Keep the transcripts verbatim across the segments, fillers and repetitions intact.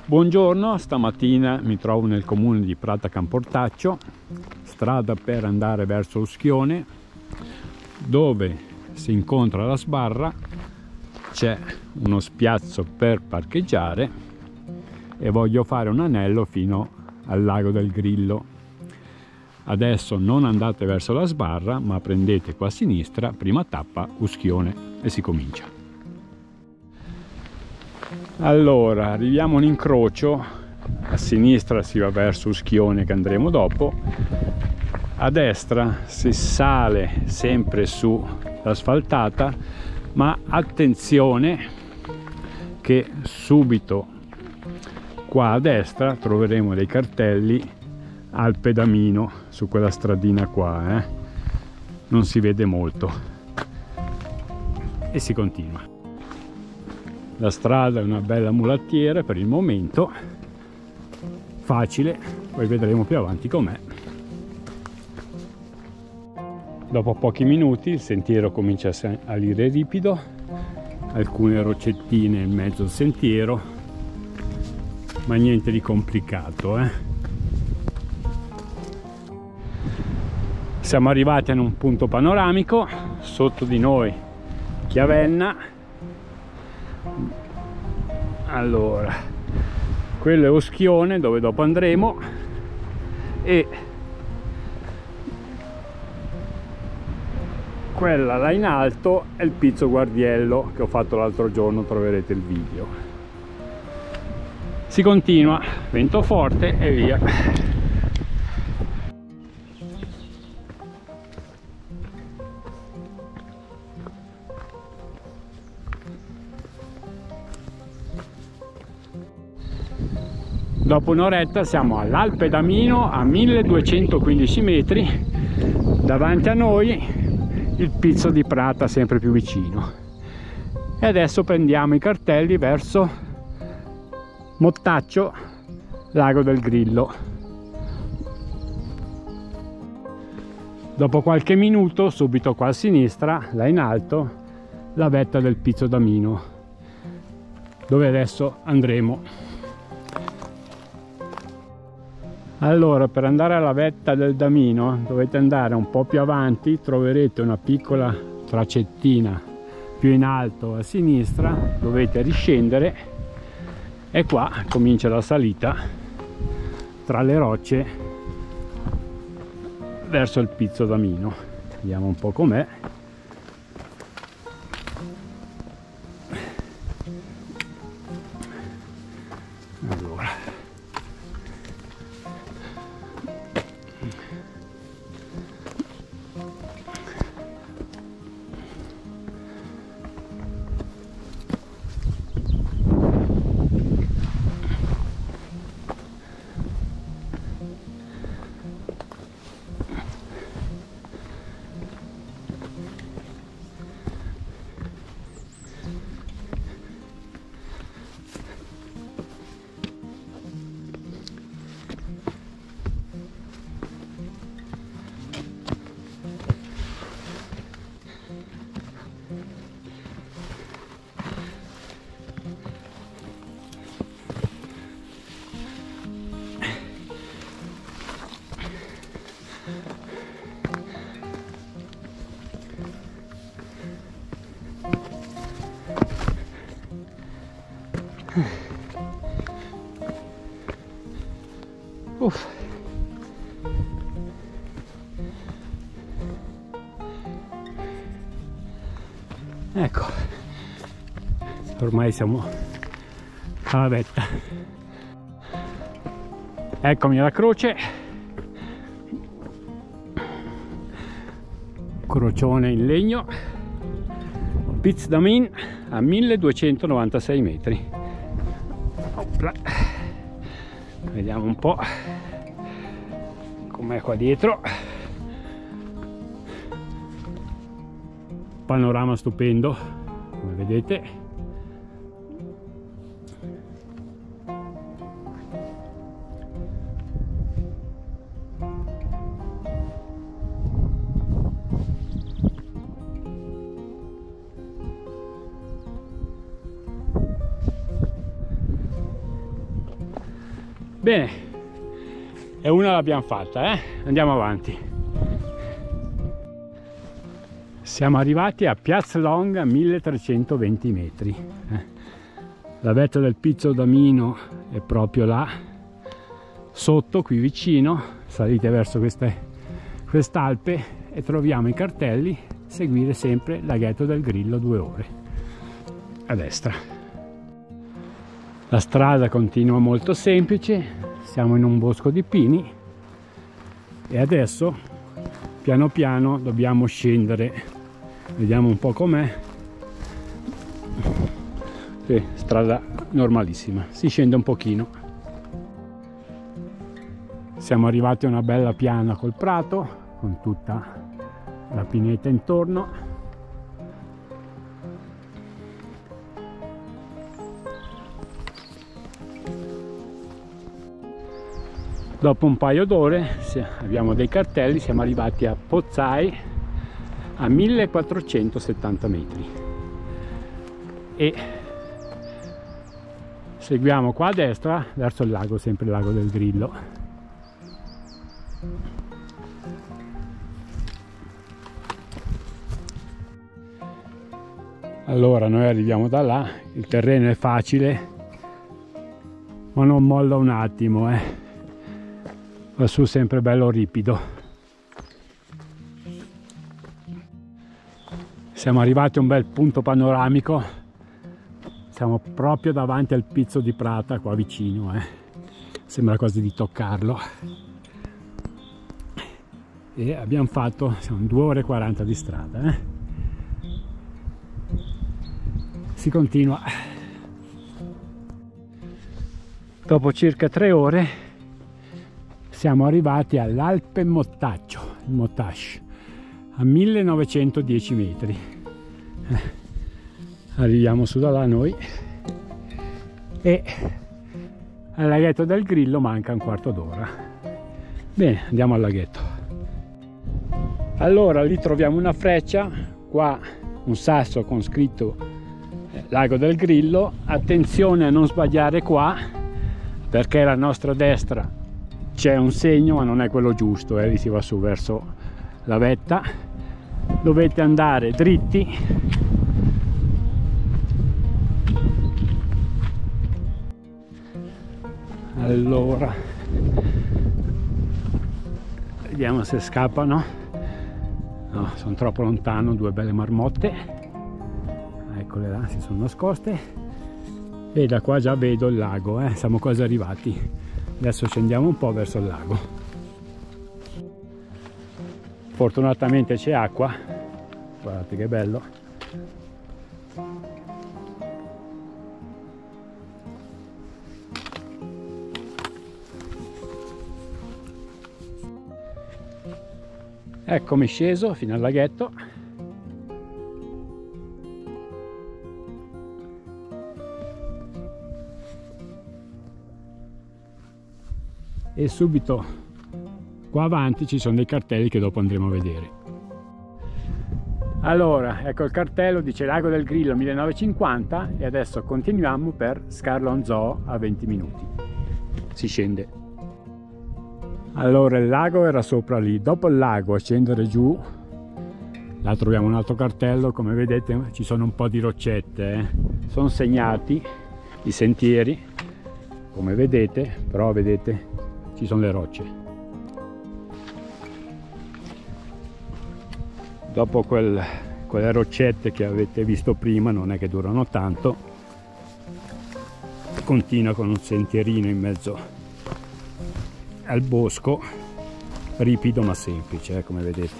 Buongiorno, stamattina mi trovo nel comune di Prata Camportaccio, strada per andare verso Uschione, dove si incontra la sbarra, c'è uno spiazzo per parcheggiare e voglio fare un anello fino al lago del Grillo. Adesso non andate verso la sbarra, ma prendete qua a sinistra, prima tappa Uschione, e si comincia. Allora, arriviamo a un incrocio, a sinistra si va verso Uschione che andremo dopo, a destra si sale sempre su l'asfaltata, ma attenzione che subito qua a destra troveremo dei cartelli Alpe d'Amino su quella stradina qua, eh? Non si vede molto e si continua. La strada è una bella mulattiera per il momento, facile, poi vedremo più avanti com'è. Dopo pochi minuti il sentiero comincia a salire ripido, alcune roccettine in mezzo al sentiero, ma niente di complicato, eh? Siamo arrivati a un punto panoramico, sotto di noi Chiavenna. Allora, quello è Uschione dove dopo andremo, e quella là in alto è il Pizzo Guardiello che ho fatto l'altro giorno, troverete il video. Si continua, vento forte e via. Dopo un'oretta siamo all'Alpe d'Amino a milleduecentoquindici metri, davanti a noi il Pizzo di Prata sempre più vicino, e adesso prendiamo i cartelli verso Mottaccio, Lago del Grillo. Dopo qualche minuto, subito qua a sinistra, là in alto, la vetta del Pizzo d'Amino, dove adesso andremo. Allora, per andare alla vetta del Damino dovete andare un po' più avanti, troverete una piccola tracettina più in alto a sinistra, dovete riscendere e qua comincia la salita tra le rocce verso il Pizzo d'Amino. Vediamo un po' com'è. Allora, uff. Ecco, ormai siamo alla vetta. Eccomi alla croce, crocione in legno, Pizzo d'Amino a milleduecentonovantasei metri. Opla. Vediamo un po' com'è qua dietro. Panorama stupendo, come vedete. Bene, e una l'abbiamo fatta, eh? Andiamo avanti. Siamo arrivati a Piazza Longa, milletrecentoventi metri. Eh? La vetta del Pizzo d'Amino è proprio là, sotto, qui vicino. Salite verso queste, quest'Alpe e troviamo i cartelli. Seguire sempre laghetto del Grillo, due ore. A destra. La strada continua molto semplice, siamo in un bosco di pini e adesso piano piano dobbiamo scendere, vediamo un po' com'è. Sì, strada normalissima, si scende un pochino. Siamo arrivati a una bella piana col prato, con tutta la pineta intorno. Dopo un paio d'ore abbiamo dei cartelli, siamo arrivati a Pozzai a millequattrocentosettanta metri e seguiamo qua a destra verso il lago, sempre il lago del Grillo. Allora noi arriviamo da là, il terreno è facile ma non molla un attimo, eh. Va su sempre bello ripido. Siamo arrivati a un bel punto panoramico, siamo proprio davanti al Pizzo di Prata, qua vicino, eh. Sembra quasi di toccarlo. E abbiamo fatto, siamo due ore e quaranta di strada, eh. Si continua. Dopo circa tre ore siamo arrivati all'Alpe Mottaccio, il Mottash, a millenovecentodieci metri. Eh, arriviamo su da là noi e al laghetto del Grillo manca un quarto d'ora. Bene, andiamo al laghetto. Allora lì troviamo una freccia, qua un sasso con scritto eh, Lago del Grillo. Attenzione a non sbagliare qua, perché la nostra destra c'è un segno ma non è quello giusto, eh, lì si va su verso la vetta, dovete andare dritti allora vediamo se scappano. No, sono troppo lontano, due belle marmotte, eccole là, si sono nascoste e da qua già vedo il lago, eh, siamo quasi arrivati. Adesso scendiamo un po' verso il lago. Fortunatamente c'è acqua, guardate che bello. Eccomi sceso fino al laghetto. E subito qua avanti ci sono dei cartelli che dopo andremo a vedere. Allora, ecco il cartello, dice Lago del Grillo millenovecentocinquanta e adesso continuiamo per Scarlon Zoo a venti minuti. Si scende. Allora il lago era sopra lì, dopo il lago a scendere giù, là troviamo un altro cartello, come vedete ci sono un po' di roccette, eh. Sono segnati i sentieri, come vedete, però vedete ci sono le rocce. Dopo quel, quelle roccette che avete visto prima, non è che durano tanto, continua con un sentierino in mezzo al bosco, ripido ma semplice, eh, come vedete.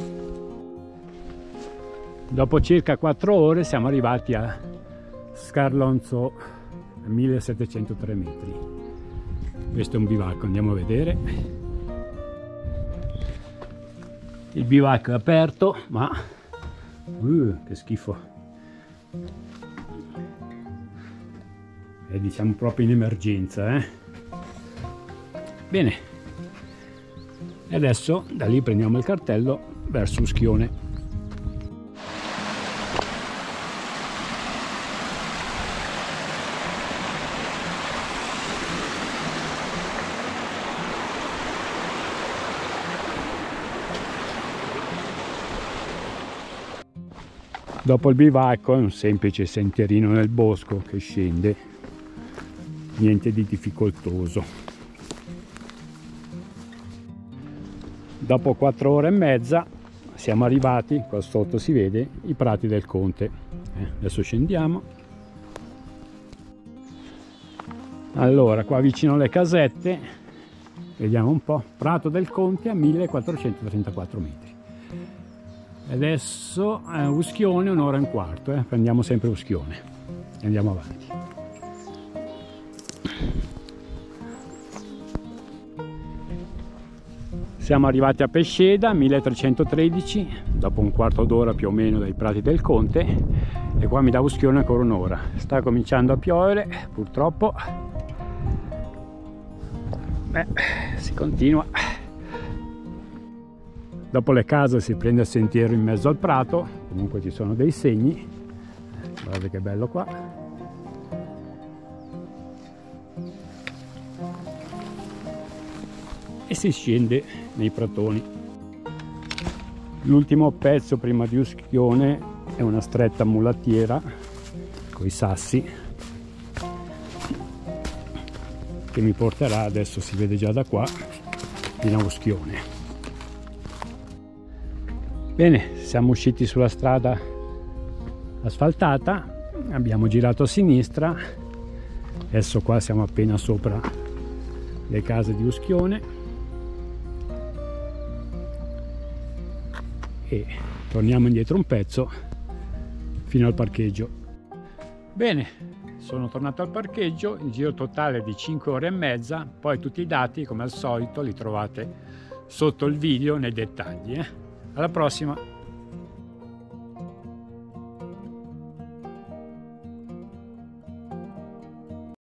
Dopo circa quattro ore siamo arrivati a Scarlon Zoo a millesettecentotre metri. Questo è un bivacco, andiamo a vedere. Il bivacco è aperto, ma uh, che schifo, è diciamo proprio in emergenza, eh? Bene, e adesso da lì prendiamo il cartello verso Uschione. Dopo il bivacco è un semplice sentierino nel bosco che scende, niente di difficoltoso. Dopo quattro ore e mezza siamo arrivati, qua sotto si vede, i prati del Conte. Eh, adesso scendiamo. Allora, qua vicino alle casette, vediamo un po', Prato del Conte a millequattrocentotrentaquattro metri. Adesso eh, Uschione un'ora e un quarto, eh. Prendiamo sempre Uschione e andiamo avanti. Siamo arrivati a Pesceda, milletrecentotredici, dopo un quarto d'ora più o meno dai Prati del Conte, e qua mi dà Uschione ancora un'ora. Sta cominciando a piovere, purtroppo. Beh, si continua. Dopo le case si prende il sentiero in mezzo al prato, comunque ci sono dei segni, guardate che bello qua. E si scende nei pratoni. L'ultimo pezzo prima di Uschione è una stretta mulattiera con i sassi che mi porterà, adesso si vede già da qua, fino a Uschione. Bene, siamo usciti sulla strada asfaltata, abbiamo girato a sinistra, adesso qua siamo appena sopra le case di Uschione e torniamo indietro un pezzo fino al parcheggio. Bene, sono tornato al parcheggio, il giro totale di cinque ore e mezza, poi tutti i dati come al solito li trovate sotto il video nei dettagli. Eh? Alla prossima!